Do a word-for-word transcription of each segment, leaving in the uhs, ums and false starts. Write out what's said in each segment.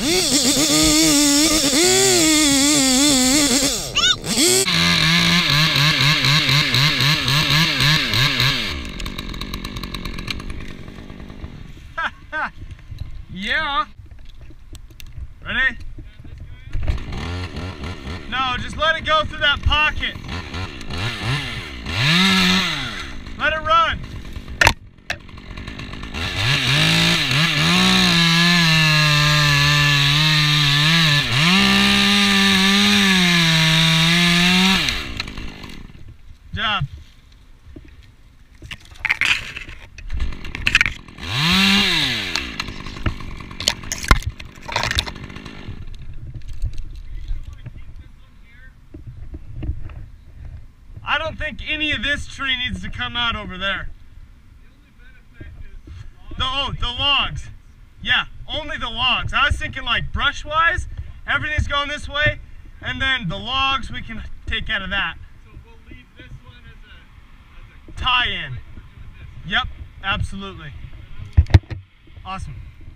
Yeah. Ready? No, just let it go through that pocket. Let it run. Good job. I don't think any of this tree needs to come out over there. The, the, oh, the logs. Yeah, only the logs. I was thinking like brush-wise, everything's going this way, and then the logs we can take out of that. So we'll leave this one as a, as a tie-in. Yep, absolutely. Awesome.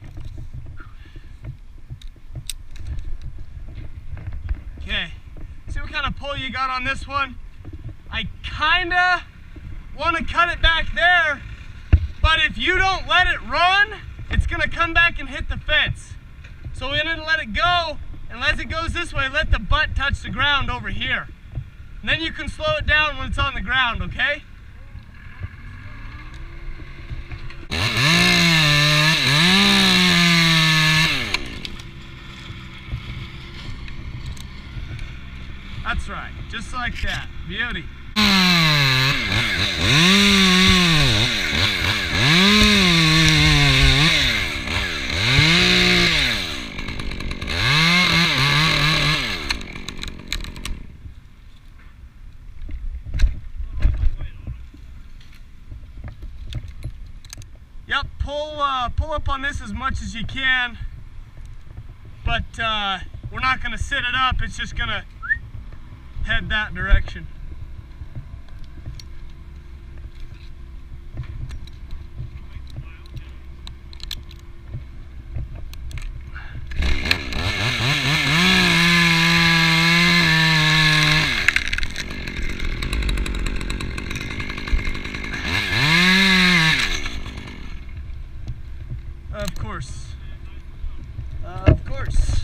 Okay, see what kind of pull you got on this one? I kinda want to cut it back there, but if you don't let it run, it's gonna come back and hit the fence. So we're gonna let it go, and as it goes this way, let the butt touch the ground over here. And then you can slow it down when it's on the ground, okay? That's right, just like that. Beauty. Yep, pull, uh, pull up on this as much as you can, but uh, we're not going to sit it up, it's just going to head that direction. Of course. Uh, of course.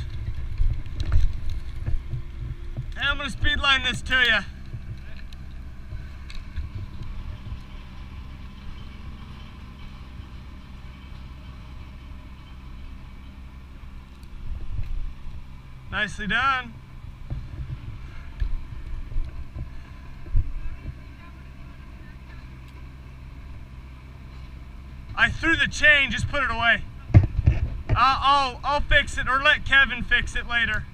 Hey, I'm going to speed line this to you. Nicely done. I threw the chain, just put it away. Uh, I'll, I'll fix it, or let Kevin fix it later.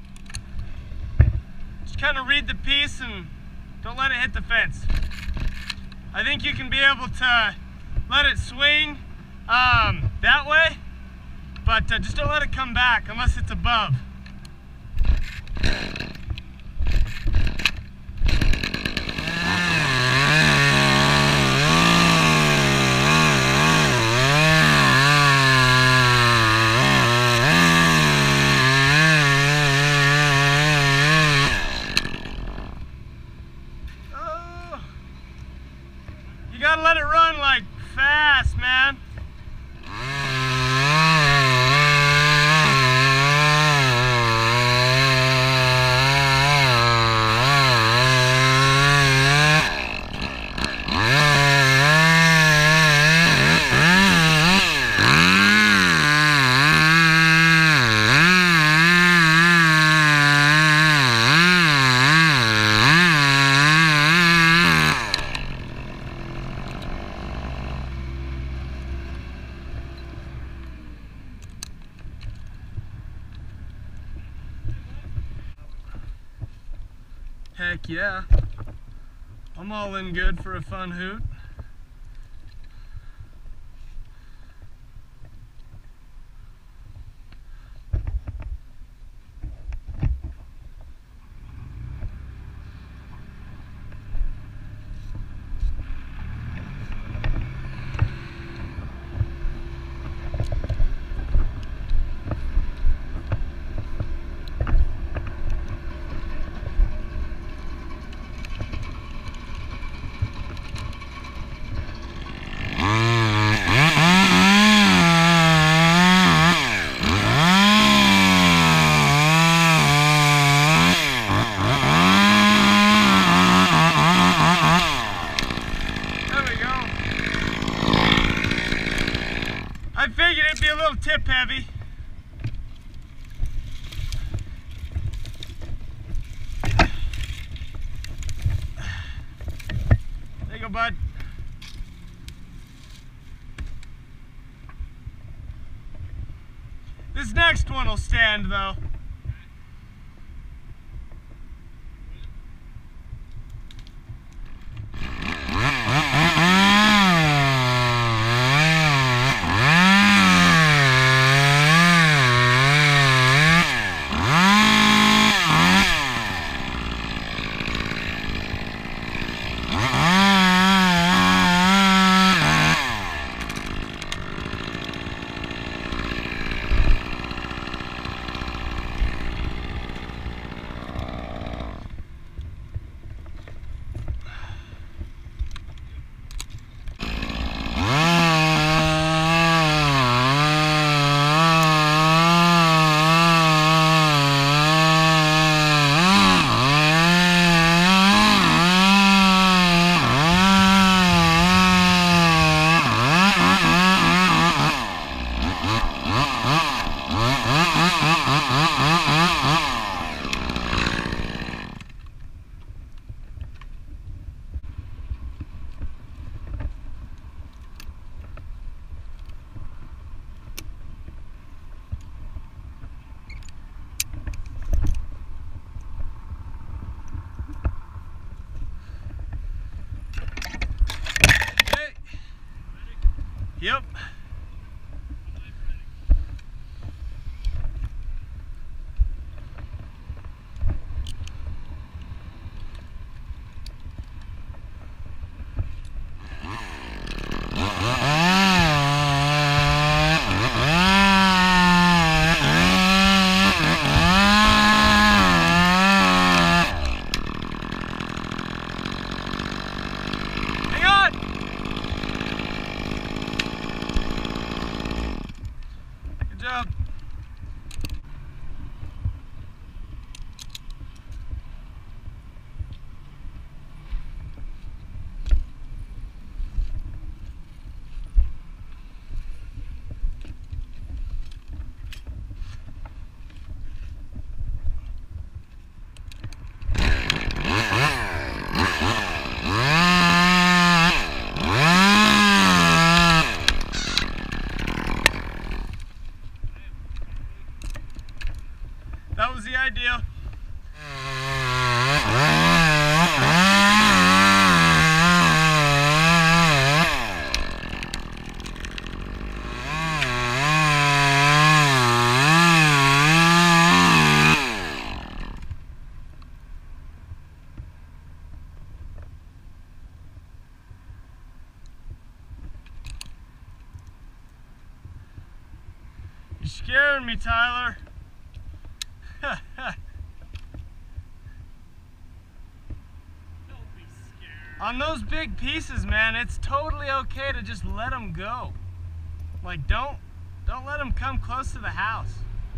Just kind of read the piece and don't let it hit the fence. I think you can be able to let it swing um, that way, but uh, just don't let it come back unless it's above. You gotta let it run like fast, man. Heck yeah. I'm all in good for a fun hoot. heavy. There you go, bud. This next one will stand though. Yep. That was the idea. You're scaring me, Tyler. On those big pieces, man, it's totally okay to just let them go. Like, don't, don't let them come close to the house.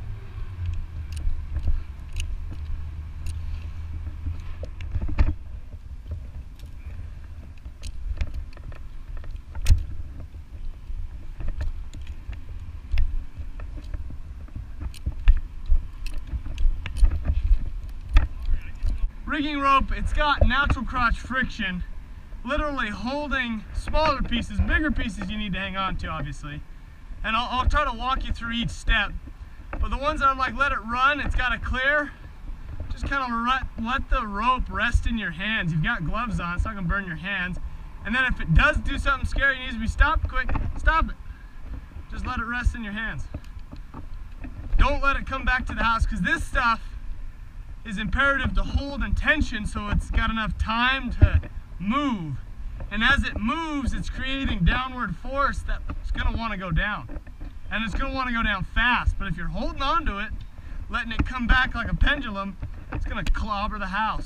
Rigging rope, it's got natural crotch friction, literally holding smaller pieces. Bigger pieces you need to hang on to, obviously. And I'll, I'll try to walk you through each step. But the ones that I'm like, let it run, it's got to clear, just kind of let, let the rope rest in your hands. You've got gloves on, it's not going to burn your hands. And then if it does do something scary, it needs to be stopped quick, stop it. Just let it rest in your hands. Don't let it come back to the house, because this stuff is imperative to hold in tension so it's got enough time to move. And as it moves, it's creating downward force that's going to want to go down. And it's going to want to go down fast. But if you're holding on to it, letting it come back like a pendulum, it's going to clobber the house.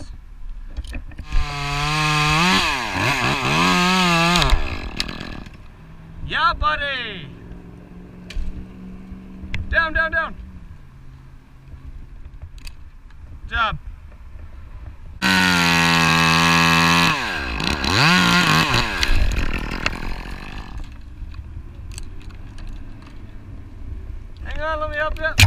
Yeah, buddy! Down, down, down! Good job. Hang on, let me help you.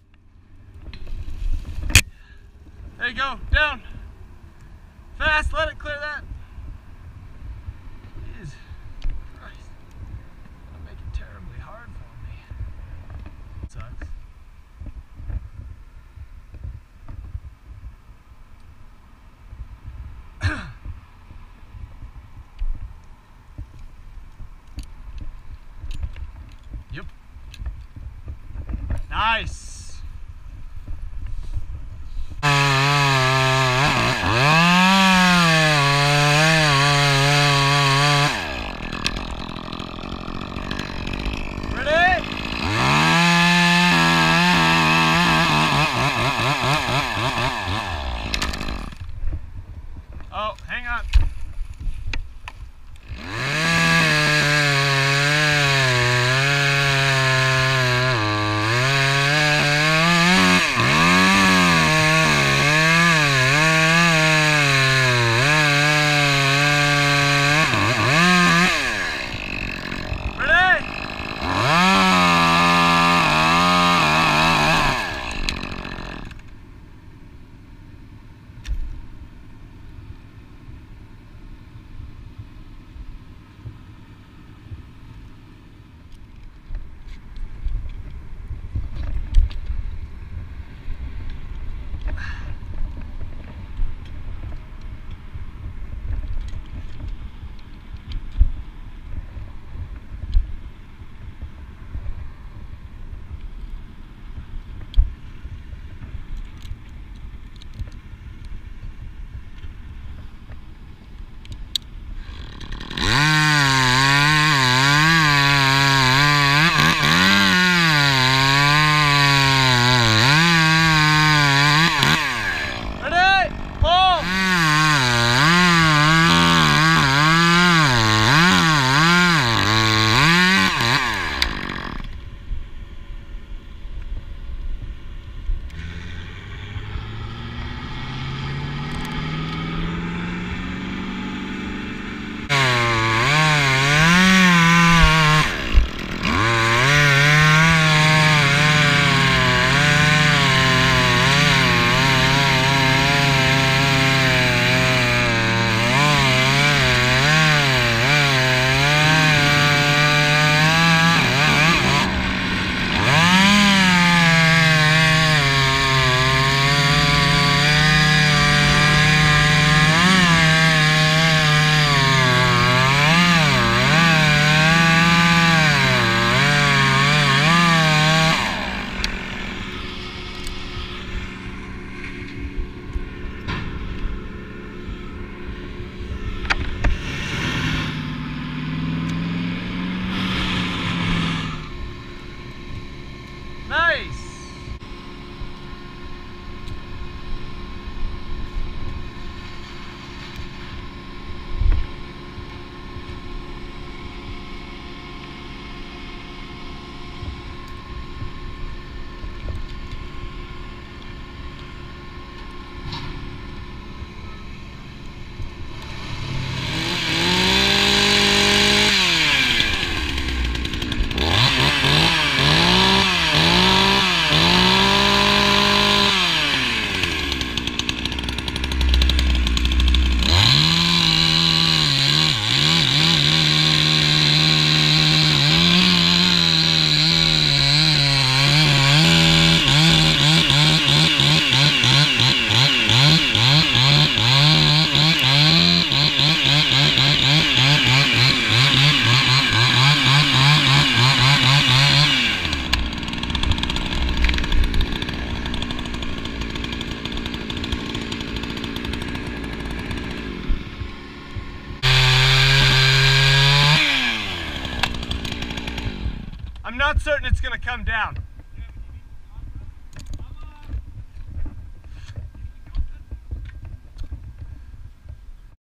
There you go, down. Fast, let it clear that. Jesus Christ. That'll make it terribly hard for me. Sucks. Yep. Nice. Oh, hang on. I'm not certain it's gonna come down.